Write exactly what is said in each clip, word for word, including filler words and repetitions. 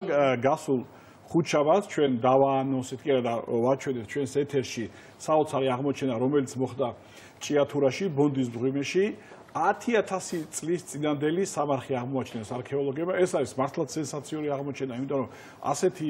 გასულ ხუთშაბათს ჩვენ დავაანონსეთ კი არა და ვაჩვენეთ ჩვენს ეთერში საოცარი აღმოჩენა, რომელიც მოხდა ჭიათურაში, ბონდის მღვიმეში. ათი ათასი წლის წინანდელი სამარხი აღმოაჩინეს არქეოლოგებმა. ეს არის მართლაც სენსაციური აღმოჩენა, იმიტომ რომ ასეთი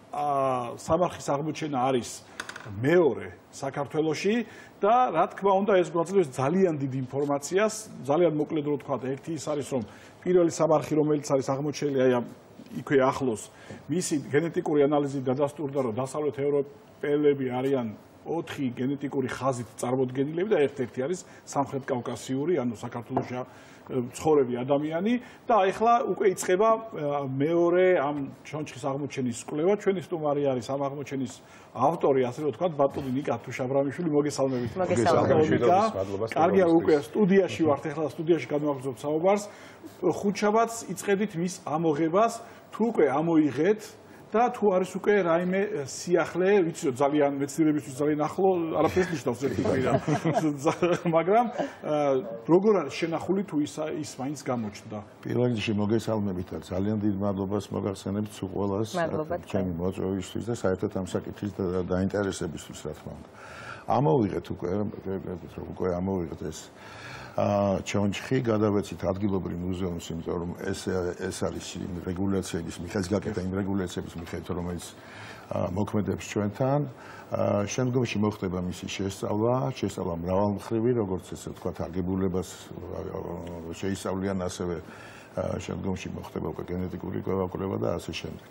სამარხის აღმოჩენა არის მეორე საქართველოში და რა თქმა უნდა ეს გვაძლევს ძალიან დიდ ინფორმაციას, ძალიან მოკლედ რო ვთქვა, ერთი ის არის რომ პირველი სამარხი რომელიც არის აღმოჩენილი აი ამ იქვე ახლოს, მისი გენეტიკური ანალიზი დადასტურდა რომ დასავლეთ ევროპელები არიან ოთხი გენეტიკური ხაზით წარმოდგენილები და ერთ-ერთი არის სამხრეთ კავკასიური, ანუ საქართველოში ცხოვრები ადამიანი და ახლა უკვე იწყება მეორე ამ ჩონჩხის აღმოჩენის კვლევა. ჩვენი სტუმარი არის ამ აღმოჩენის ავტორი, ასე რომ ვთქვათ, ბატონი ნიკა თუშაბრამიშვილი. მოგესალმებით. მოგესალმებით. კარგია, უკვე სტუდიაში ვართ, ახლა სტუდიაში განვაგრძობთ საუბარს. ხუთშაბათს იწყედით მის ამოღებას, თუ უკვე ამოიღეთ და თუ არის უკვე რაიმე სიახლე, ვიცი რომ ძალიან მეცნიერებისთვის ძალიან ახლო, არაფერს ნიშნავს ერთგვარად. მაგრამ როგორ არის შენახული თუ ის ის მაინც გამოჩნდა? პირველ რიგში მოგესალმებით და ძალიან დიდ მადლობას მოგახსენებთ სულ ყველას ჩემი მოწვევისთვის და საერთოდ ამ საკითხის დაინტერესებისთვის, რა თქმა უნდა. ამოვიღეთ უკვე, უკვე ამოვიღეთ ეს ჩონჩხი, გადავეცით ადგილობრივ მუზეუმს, იმიტომ რომ ეს ეს არის იმ რეგულაციების მიხედვით, გაკეთა იმ რეგულაციების მიხედვით, რომელიც მოქმედებს ჩვენთან. შემდგომში მოხდება მისი შესწავლა, შესწავლა მრავალმხრივი, როგორც ესე ვთქვათ, აგებულებას შეისწავლიან, ასევე შემდგომში მოხდება უკვე გენეტიკური კვლევა და ასე შემდეგ.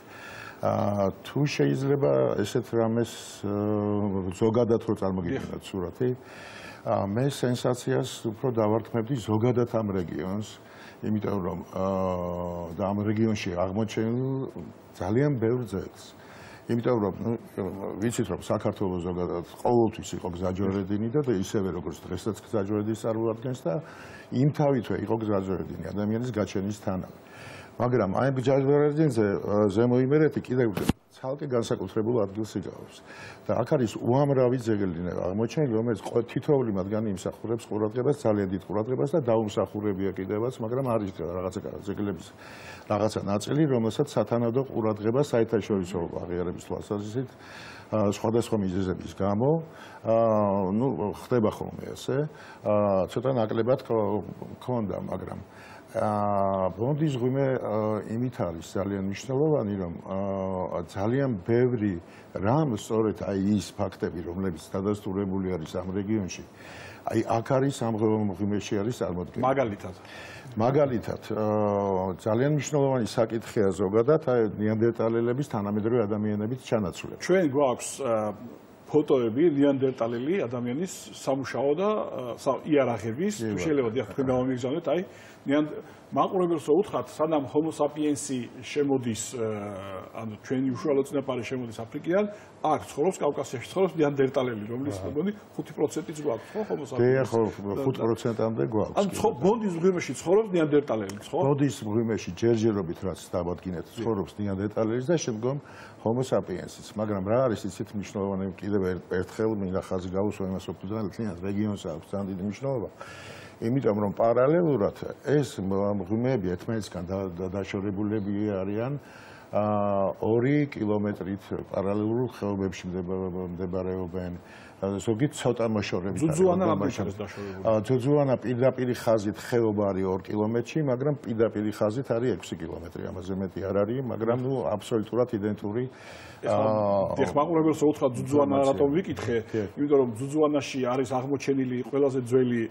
თუ შეიძლება ესეთ რამეს ზოგადად რო წარმოგიდგენთ სურათი, მე სენსაციას უფრო დავარქმევდი ზოგადად ამ რეგიონს, იმიტომ რომ და ამ რეგიონში აღმოჩენილ ძალიან ბევრ ძეგლს. იმიტომ რომ ვიცით რომ საქართველოს ზოგადად ყოველთვის იყო გზაჯვარედინი და ისევე როგორც დღესაც გზაჯვარედინს წარმოადგენს და იმთავითვე იყო გზაჯვარედინი ადამიანის გაჩენის თანავე. მაგრამ აი გზაჯვარედინზე ზემო იმერეთი კიდევ ცალკე განსაკუთრებულ ადგილს იგავებს. და აქ არის უამრავი ძეგლი აღმოჩენილი, რომელიც თითოეული მათგანი იმსახურებს ყურადღებას, ძალიან დიდ ყურადღებას და დაუმსახურებია კიდევაც, მაგრამ არის რაღაცა ძეგლების რაღაცა ნაწილი, რომელსაც სათანადო ყურადღება საერთაშორისო აღიარების თვალსაზრისით სხვადასხვა მიზეზების გამო, ნუ ხდება ხოლმე ასე, ცოტა ნაკლებად ქონდა, მაგრამ ბონდის მღვიმე იმით არის ძალიან მნიშვნელოვანი, რომ ძალიან ბევრი რამ სწორედ აი ის ფაქტები, რომლებიც დადასტურებული არის ამ რეგიონში, აი აქ არის ამ მღვიმეში არის წარმოდგენილი. მაგალითად. მაგალითად, ძალიან მნიშვნელოვანი საკითხია ზოგადად აი ნეანდერტალელების თანამედროვე ადამიანების ჩანაცვლება. ჩვენ გვაქვს ფოტოები ნეანდერტალელი ადამიანის სამუშაო და იარაღების, თუ შეიძლება დიახ თქვენ გამომიგზავნეთ, აი მაყურებელს რო უთხრათ, სანამ ჰომო საპიენსი შემოდის, ანუ ჩვენი უშუალო წინაპარი შემოდის აფრიკიდან, აქ ცხოვრობს კავკასიაში ცხოვრობს ნეანდერტალელი, რომლის მგონი ხუთი პროცენტიც გვაქვს, ხო, ჰომო საპიენსი. ხო, ხუთ პროცენტამდე გვაქვს. ანუ ბონდის მღვიმეში ცხოვრობს ნეანდერტალელი, ხო? ბონდის მღვიმეში ჯერჯერობით რაც დავადგინეთ, ცხოვრობს ნეანდერტალელი და შემდგომ ჰომო საპიენსიც. მაგრამ რა არის ისეთ მნიშვნელოვანი კიდევ ერთხელ მინდა ხაზი გავუსვა იმას, რომ ძალიან რეგიონს აქვს ძალიან დიდი მნიშვნელობა. იმიტომ რომ პარალელურად ეს მღვიმეები ერთმანეთისგან დაშორებულები არიან ორი კილომეტრით პარალელურ ხეობებში მდებარეობენ. ზოგი ცოტა მოშორებით. ძუძუანა რამდენად დაშორებული? ძუძუანა პირდაპირი ხაზით ხეობა არის ორი კილომეტრი, მაგრამ პირდაპირი ხაზით არის ექვსი კილომეტრი, ამაზე მეტი არ არის, მაგრამ ნუ აბსოლუტურად იდენტური. ეხლა მაყურებელს რო უთხრა ძუძუანა რატომ ვიკითხე, იმიტომ რომ ძუძუანაში არის აღმოჩენილი ყველაზე ძველი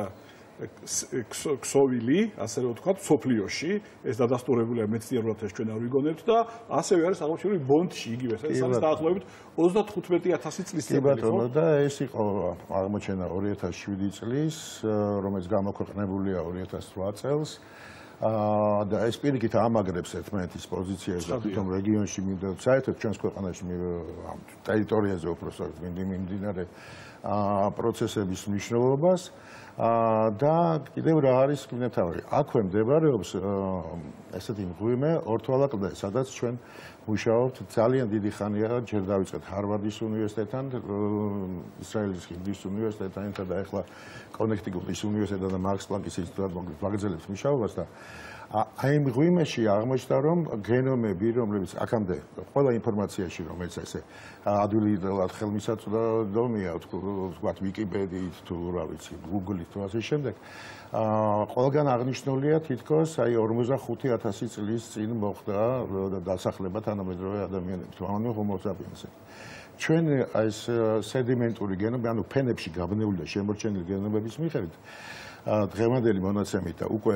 ქსოვილი, ასე რომ ვთქვათ, სოფლიოში, ეს დადასტურებულია მეცნიერულად ეს ჩვენ არ ვიგონებთ და ასევე არის აღმოჩენილი ბონდში იგივე, ეს არის დაახლოებით ოცდათხუთმეტი ათასი წლის წინ. კი ბატონო, და ეს იყო აღმოჩენა ორი ათას შვიდი წლის, რომელიც გამოქვეყნებულია ორი ათას რვა წელს. და ეს პირიქით ამაგრებს ერთმანეთის პოზიციას და თვითონ რეგიონში მიმდინარე, საერთოდ ჩვენს ქვეყანაში ამ ტერიტორიაზე უпростоრად მიმდინარე პროცესების მნიშვნელობას. და კიდევ რა არის კინოთავი. აქვე მდებარეობს ესეთი მღვიმე ორთვალა კლდე, სადაც ჩვენ მუშაობთ ძალიან დიდი ხანია, ჯერ დავიწყეთ ჰარვარდის უნივერსიტეტთან, ისრაელის ხილდის უნივერსიტეტთან და ახლა კონექტიკუტის უნივერსიტეტთან და მარკს პლანკის ინსტიტუტთან ვაგრძელებთ მუშაობას და აი იმ ღვიმეში აღმოჩნდა რომ გენომები რომლებიც აქამდე ყველა ინფორმაციაში რომელიც ესე ადვილად ხელმისაწვდომია თქვათ ვიკიპედიით თუ რა ვიცი გუგლით თუ ასე შემდეგ ყველგან აღნიშნულია თითქოს აი ორმოცდახუთი ათასი წლის წინ მოხდა დასახლება თანამედროვე ადამიანებს ანუ ჰომო საპიენსი ჩვენ აი ეს სედიმენტური გენომი ანუ ფენებში გაბნეული და შემორჩენილი გენომების მიხედვით დღევანდელი მონაცემით და უკვე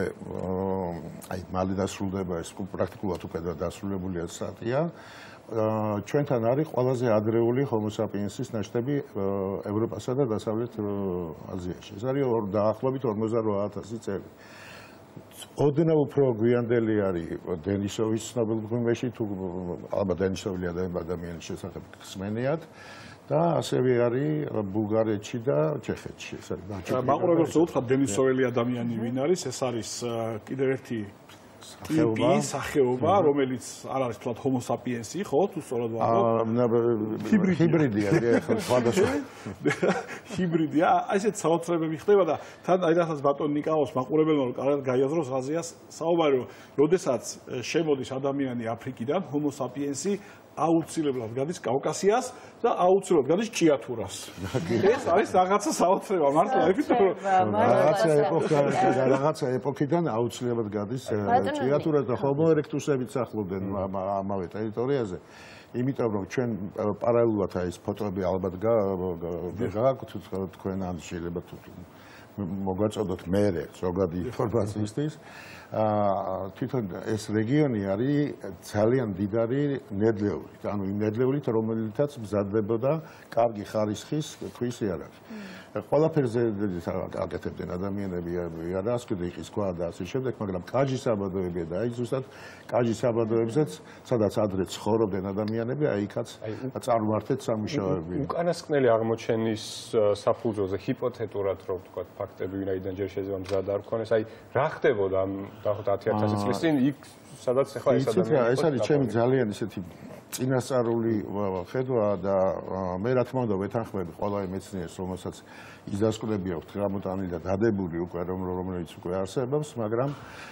აი მალე დასრულდება ეს პრაქტიკულად უკვე დასრულებულია სტატია ჩვენთან არის ყველაზე ადრეული ჰომო საპიენსის ნაშთები ევროპასა და დასავლეთ აზიაში ეს არის დაახლოებით ორმოცდარვა ათასი წელი ოდნავ უფრო გვიანდელი არის დენისოვის ცნობილ ღვიმეში თუ ალბათ დენისოვი ადამიანის შესახებ ხსმენიათ და ასევე არის ბულგარეთში და ჩეხეთში ეს არის მაყურებელს უთხრა დენისოველი ადამიანი ვინ არის ეს არის კიდევ ერთი ტიპი სახეობა რომელიც არ არის თლად ჰომო საპიენსი ხო თუ სწორად ვამბობ ჰიბრიდია ხო სხვადასხვა ჰიბრიდია ასეთ საოცრებები ხდება და თან აი რახაც ბატონ ნიკაოს მაყურებელმა რომ კარგად გაიაზროს ღაზია საუბარი რომ როდესაც შემოდის ადამიანი აფრიკიდან ჰომო საპიენსი აუცილებლად გადის კავკასიას და აუცილებლად გადის ჭიათურას. ეს არის რაღაცა საოცრება მართლა ეფექტური. რაღაცა ეპოქიდან რაღაცა ეპოქიდან აუცილებლად გადის ჭიათურას და ჰომო ერექტუსებიც ახლობდნენ ამავე ტერიტორიაზე. იმიტომ რომ ჩვენ პარალელურად აი ეს ფოტოები ალბათ გააქვთ თქვენ ან შეიძლება მოგვაწოდოთ მერე ზოგადი ინფორმაციისთვის თვითონ ეს რეგიონი არის ძალიან დიდარი ნედლეულით, ანუ იმ ნედლეულით, რომელიცაც მზადდებოდა კარგი ხარისხის ქვის იარაღი. ყველაფერზე აკეთებდნენ ადამიანები, იარაღს, რიყის ქვა და ასე შემდეგ, მაგრამ კაჟის საბადოები და აი ზუსტად კაჟის საბადოებზეც, სადაც ადრე ცხოვრობდნენ ადამიანები, აი იქაც წარმართეთ სამუშაოები. უკანასკნელი აღმოჩენის საფუძველზე ჰიპოთეტურად რო ვთქვა ფაქტები, ვინაიდან ჯერ შეიძლება მზად არ ქონეს, აი რა ხდებოდა ამ დაახლოებით ათი ათასი წლის წინ იქ სადაც ახლა ეს ადამიანი ეს არის ჩემი ძალიან ისეთი წინასწარული ხედვა და მე რა თქმა უნდა ვეთანხმები ყველა მეცნიერს რომელსაც ის დასკვნები აქვს გამოტანილი და დადებული უკვე რომელიც უკვე არსებობს მაგრამ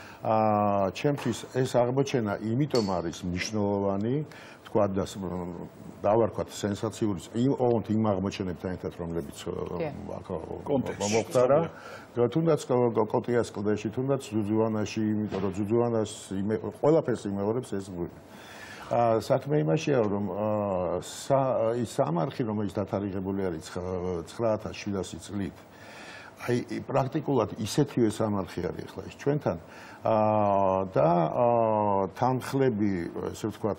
ჩემთვის ეს აღმოჩენა იმიტომ არის მნიშვნელოვანი თქვა და დავარქვათ სენსაციური ოღონდ იმ აღმოჩენებთან ერთად რომლებიც მომხდარა თუნდაც კოტიას კლდეში თუნდაც ზუძუანაში იმიტომ რომ ზუძუანას ყველაფერს იმეორებს ეს ღვინო საქმე იმაშია რომ ის სამარხი რომელიც დათარიღებული არის ცხრა ათას შვიდასი წლით აი პრაქტიკულად ისეთივე სამარხი არის ახლა ის ჩვენთან და თანხლები ესე ვთქვათ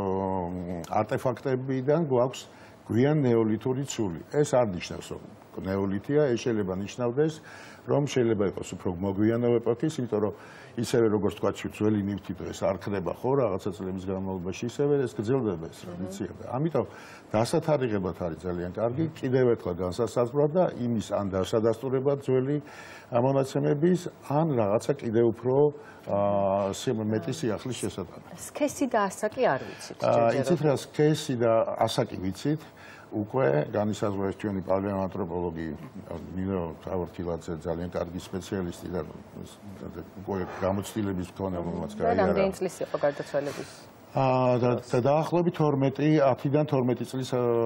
არტეფაქტებიდან გვაქვს გვიან ნეოლითური ცული ეს არ ნიშნავს რომ ნეოლითია ეს შეიძლება ნიშნავდეს რომ შეიძლება იყოს უფრო მოგვიანო ეპოქის იმიტომ რომ ისევე როგორც თქვა ძველი ნივთი დღეს არ ხდება ხო რაღაცა წლების განმავლობაში ისევე ეს გრძელდება ეს ტრადიცია და ამიტომ დასათარიღებად არის ძალიან კარგი კიდევ ერთხელ განსასაზღვრად და იმის ან დასადასტურებად ძველი მონაცემების ან რაღაცა კიდევ უფრო მეტი სიახლის შესატანად სქესი და ასაკი არ ვიცით იცით რა სქესი და ასაკი ვიცით უკვე განისაზღვრეს ჩვენი პალეონანთროპოლოგი ნინო თავრთილაძე ძალიან კარგი სპეციალისტი და უკვე გამოცდილების მქონე რომელმაც გაიარა. რამდენი წლის იყო გარდაცვალების? აა და დაახლოებით თორმეტი ათიდან თორმეტი წლის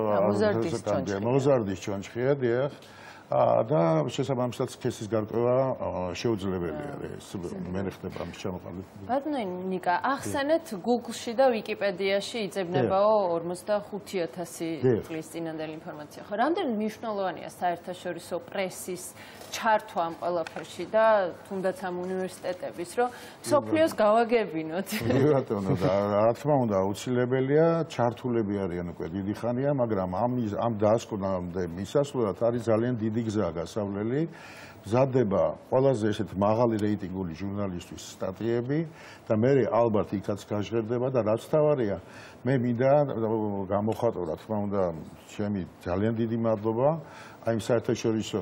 მოზარდის ჩონჩხია, დიახ. და შესაბამისად სქესის გარკვევა შეუძლებელი არის. მე ხდება ამის ჩამოყალიბება. ბატონო ნიკა, ახსენეთ Google-ში და Wikipedia-ში იწებნებაო ორმოცდახუთი ათასი წლის წინანდელი ინფორმაცია. ხო, რამდენი მნიშვნელოვანია საერთაშორისო პრესის ჩართვა ამ ყველაფერში და თუნდაც ამ უნივერსიტეტების, რომ მსოფლიოს გავაგებინოთ. ბატონო, რა თქმა უნდა, აუცილებელია, ჩართულები არიან უკვე დიდი ხანია, მაგრამ ამ ამ დასკვნამდე მისასვლელად არის ძალიან დიდი გზა გასავლელი მზადდება ყველაზე ესეთ მაღალი რეიტინგული ჟურნალისტვის სტატიები და მე ალბათ იქაც გაჟღერდება და რაც თავარია მე მინდა გამოხატო რა თქმა უნდა ჩემი ძალიან დიდი მადლობა აი საერთაშორისო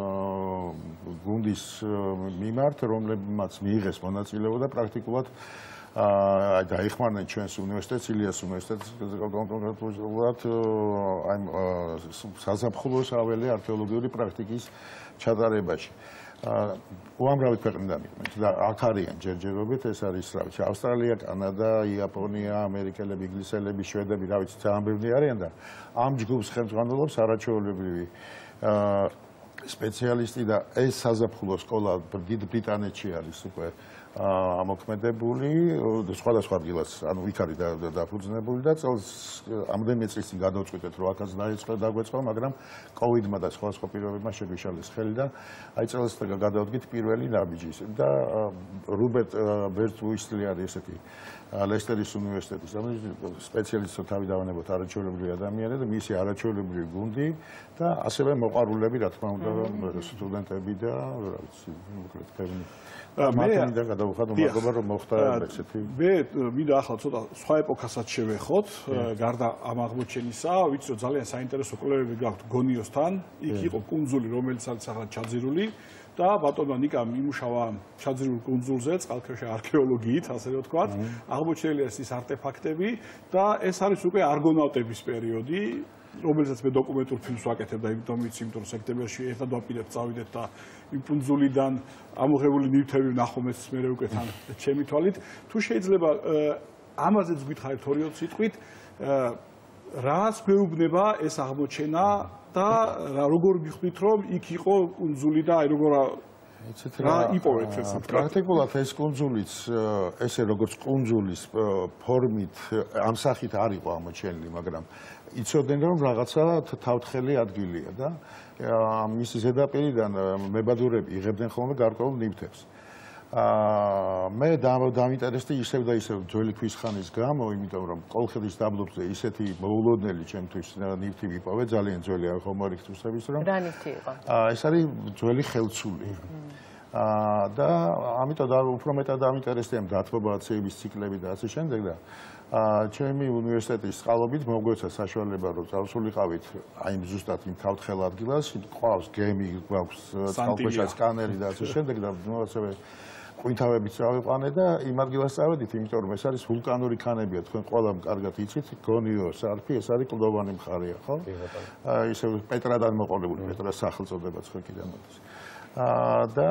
გუნდის მიმართ რომლებმაც მიიღეს მონაწილეობა და პრაქტიკულად აა დაიხმარნენ ჩვენს უნივერსიტეტს ილიას უნივერსიტეტს კონკრეტულად აი საზაფხულო საველე არქეოლოგიური პრაქტიკის ჩატარებაში. უამრავი ქვეყნიდან იყვნენ და აქ არიან ჯერჯერობით, ეს არის რა ვიცი, ავსტრალია, კანადა, იაპონია, ამერიკელები, ინგლისელები, შვედები, რა ვიცი, ძალიან ბევრი არიან და ამ ჯგუფს ხელმძღვანელობს არაჩვეულებრივი სპეციალისტი და ეს საზაფხულო სკოლა დიდ ბრიტანეთში არის უკვე ამოქმედებული, სხვადასხვა ადგილას, ანუ იქ არის დაფუძნებული და წელს ამდენიმე წლის წინ გადავწყვიტეთ, რომ აქაც დაიწყო დაგვეწყო, მაგრამ კოვიდმა და სხვა სხვა პირობებმა შეგვიშალეს ხელი და აი წელს გადავდგით პირველი ნაბიჯი და რუბერტ ბერტ უისლი არის ესეთი ლესტერის უნივერსიტეტის სპეციალისტი თავი დავანებოთ არაჩვეულებრივი ადამიანი და მისი არაჩვეულებრივი გუნდი და ასევე მოყვარულები, რა თქმა უნდა, სტუდენტები და რა ვიცი, მოკლედ ფერმი მათი და გადავხადო მადლობა რომ მოხდა ესეთი. მე მინდა ახლა ცოტა სხვა ეპოქასაც შევეხოთ, გარდა ამ აღმოჩენისა, ვიცი რომ ძალიან საინტერესო კვლევები გაქვთ გონიოსთან, იქ იყო კუნძული, რომელიც არის ახლა ჩაძირული და ბატონმა ნიკამ იმუშავა ჩაძირულ კუნძულზე, წყალქვეშა არქეოლოგიით, ასე რომ ვთქვათ, აღმოჩენილია ის არტეფაქტები და ეს არის უკვე არგონავტების პერიოდი, რომელსაც მე დოკუმენტურ ფილმს ვაკეთებ და იმიტომ ვიცი, იმიტომ რომ სექტემბერში ერთად ვაპირებ წავიდეთ და იმ კუნძულიდან ამოღებული ნივთები ვნახომეს მე უკვე თან ჩემი თვალით. თუ შეიძლება ამაზეც გითხარით ორი სიტყვით, რას გვეუბნება ეს აღმოჩენა და როგორ გიხდით რომ იქ იყო კუნძული და აი როგორ რა იპოვეთ ეს პრაქტიკულად ეს კუნძულიც ესე როგორც კუნძულის ფორმით ამ სახით არ იყო ამოჩენილი, მაგრამ იცოდნენ რომ რაღაცა თავთხელი ადგილია და მისი ზედაპირიდან მებადურები იღებდნენ ხოლმე გარკვეულ ნივთებს. მე დავინტერესდი ისევ და ისევ ძველი ქვის ხანის გამო, იმიტომ რომ კოლხეთის დაბლობზე ისეთი მოულოდნელი ჩემთვის ნივთი ვიპოვე, ძალიან ძველი არ ხომ არის თვისების რომ რა ნივთი იყო? ეს არის ძველი ხელცული. და ამიტომ და უფრო მეტად დავინტერესდი ამ დათბობაცების ციკლები და ასე შემდეგ და ჩემი უნივერსიტეტის წყალობით მოგვეცა საშუალება რომ წავსულიყავით აი ზუსტად იმ თავთხელ ადგილას, ყავს გემი, გვაქვს წყალქვეშა სკანერი და ასე შემდეგ და ასევე ყვინთავებიც წავიყვანე და იმ ადგილას წავედით, იმიტომ რომ ეს არის ვულკანური ქანებია, თქვენ ყველამ კარგად იცით, გონიო სარფი, ეს არის კლდოვანი მხარეა, ხო? ისე პეტრადან მოყოლებული, პეტრას სახელწოდებაც ხო კიდე მოდის. და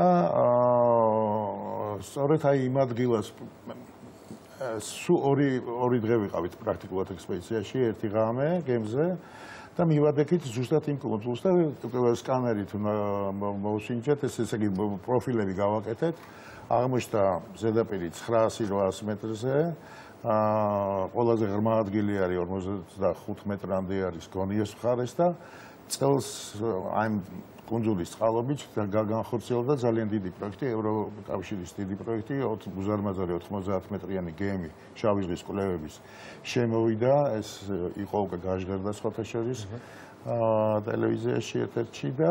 სწორედ აი იმ ადგილას სულ ორი ორი დღე ვიყავით პრაქტიკულად ექსპედიციაში, ერთი ღამე გემზე და მივადექით ზუსტად იმ კუნძულს და სკანერით მოვსინჯეთ, ეს ესე იგი პროფილები გავაკეთეთ. აღმოჩნდა ზედაპირი ცხრაასი რვაასი მეტრზე, ყველაზე ღრმა ადგილი არის ორმოცდახუთ მეტრამდე არის გონიოს მხარეს და წელს აი კუნძულის წყალობით განხორციელდა ძალიან დიდი პროექტი, ევროკავშირის დიდი პროექტი, უზარმაზარი ოთხმოცდაათი მეტრიანი გემი შავი ზღვის კვლევების შემოვიდა, ეს იყო უკვე გაჟღერდა სხვათა შორის ტელევიზიაში ერთ-ერთში და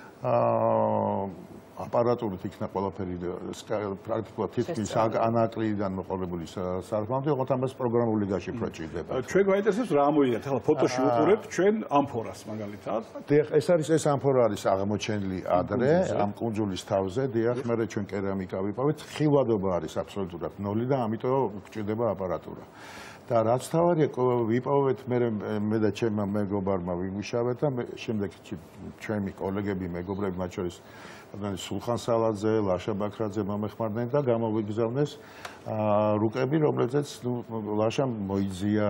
აპარატურით იქნა ყველაფერი პრაქტიკულად თითქმის ანაკლიდიდან მოყოლებული სარფმამდე, ოღონდ ამას პროგრამული გაშიფრვა ჭირდება. ჩვენ გვაინტერესებს რა ამოიღეთ, ახლა ფოტოში ვუყურებთ ჩვენ ამფორას მაგალითად. დიახ, ეს არის ეს ამფორა არის აღმოჩენილი ადრე ამ კუნძულის თავზე, დიახ, მე ჩვენ კერამიკა ვიპოვეთ, ხილვადობა არის აბსოლუტურად ნოლი და ამიტომ გვჭირდება აპარატურა. და რაც თავარია ვიპოვეთ მე მე და ჩემმა მეგობარმა ვიმუშავეთ და შემდეგ ჩემი კოლეგები, მეგობრები, მათ შორის სულხან სალაძე, ლაშა ბაქრაძე მომეხმარდნენ და გამოვიგზავნეს რუკები, რომლებზეც ლაშამ მოიძია,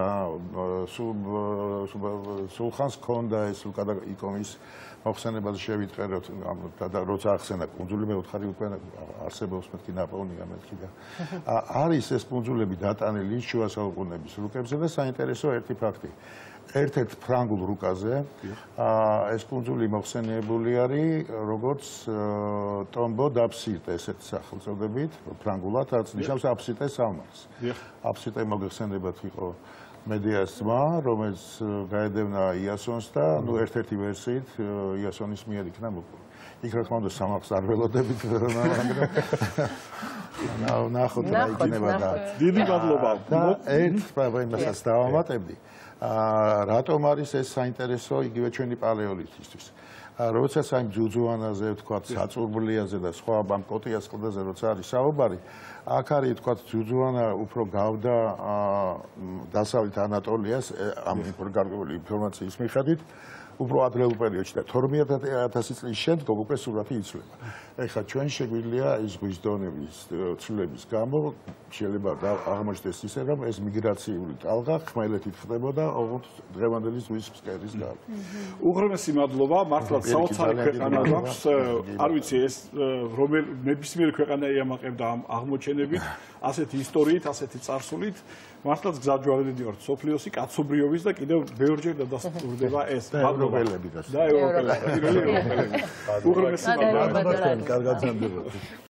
სულხანს ჰქონდა ეს უკადაკომის მოხსენებაზე შევიტყეროთ და როცა ახსენა კუნძული მე ვთხარი უკვე არსებობს მეთქი ნაპოვნია მეთქი და არის ეს კუნძულები დატანილი შუა საუკუნეების რუკებზე და საინტერესო ერთი ფაქტი. ერთ-ერთ ფრანგულ რუკაზე ეს კუნძული მოხსენიებული არის როგორც ტომბო დაფსიტე, ესეთი სახელწოდებით, ფრანგულად რაც ნიშნავს აფსიტე სამარხს. აფსიტე მოგეხსენებათ იყო მედეას ძმა, რომელიც გაედევნა იასონს და ნუ ერთ-ერთი ვერსიით იასონის მიერ იქნა მოკლული. იქ რა თქმა უნდა სამარხს არ ველოდებით, მაგრამ ნახოთ რა იქნება და დიდი მადლობა. და ერთ იმასაც დავამატებდი. რატომ არის ეს საინტერესო იგივე ჩვენი პალეოლითისთვის? როდესაც აი ჯუჯუანაზე, ვთქვათ, საწურბლიაზე და სხვა ამ კოტიას კლდეზე როცა არის საუბარი, აქ არის თქვა ძუძუანა უფრო გავდა დასავლეთ ანატოლიას ამ გარკვეული ინფორმაციის მიხედვით უფრო ადრეულ პერიოდში და თორმეტ ათასი წლის შემდგომ უკვე სურათი იცვლება. ეხლა ჩვენ შეგვიძლია ის ზღვის დონების ცვლილების გამო შეიძლება აღმოჩნდეს ისე რომ ეს მიგრაციული ტალღა ხმელეთით ხდებოდა ოღონდ დღევანდელი ზღვის ფსკერის გამო. უღრმესი მადლობა, მართლაც საოცარი ქვეყანა გვაქვს. არ ვიცი ეს რომელ ნებისმიერ ქვეყანა იამაყებდა ამ აღმოჩენებით, ასეთი ისტორიით, ასეთი წარსულით. მართლაც გზაჯვარედი ვართ სოფლიოსი კაცობრიობის და კიდევ ბევრჯერ დადასტურდება ეს ევროპელები და ევროპელები. უღრმესი მადლობა. კარგად ზამთრობთ.